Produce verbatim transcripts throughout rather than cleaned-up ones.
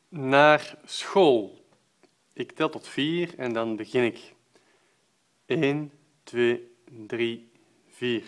Naar school. Ik tel tot vier en dan begin ik. Eén, twee, drie, vier.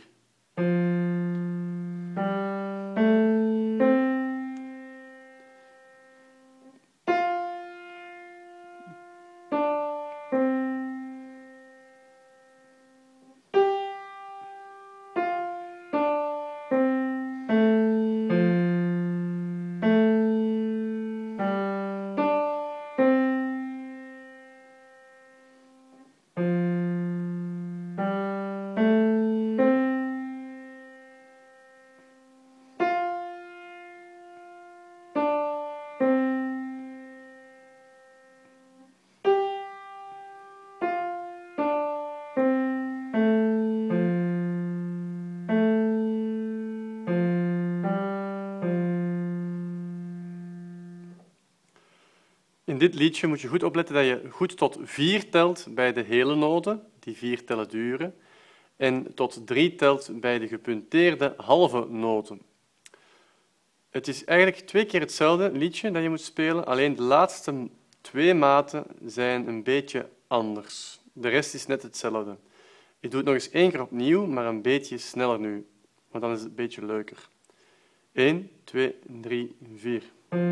In dit liedje moet je goed opletten dat je goed tot vier telt bij de hele noten, die vier tellen duren, en tot drie telt bij de gepunteerde halve noten. Het is eigenlijk twee keer hetzelfde liedje dat je moet spelen, alleen de laatste twee maten zijn een beetje anders. De rest is net hetzelfde. Ik doe het nog eens één keer opnieuw, maar een beetje sneller nu, want dan is het een beetje leuker. Eén, twee, drie, vier.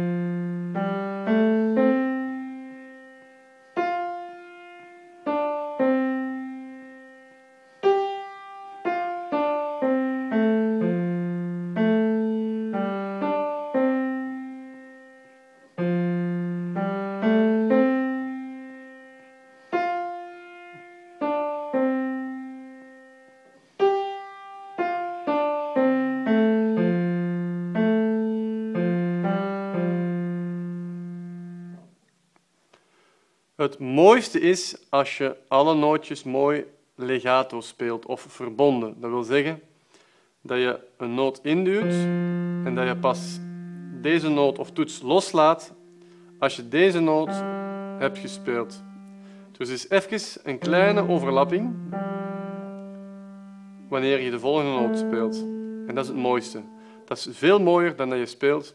Het mooiste is als je alle nootjes mooi legato speelt of verbonden. Dat wil zeggen dat je een noot induwt en dat je pas deze noot of toets loslaat als je deze noot hebt gespeeld. Dus is even een kleine overlapping wanneer je de volgende noot speelt. En dat is het mooiste. Dat is veel mooier dan dat je speelt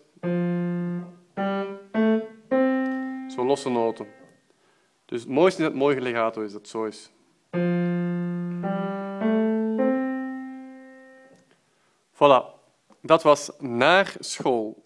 zo losse noten. Dus het mooiste is dat het mooi legato is, dat het zo is. Voilà, dat was Naar school.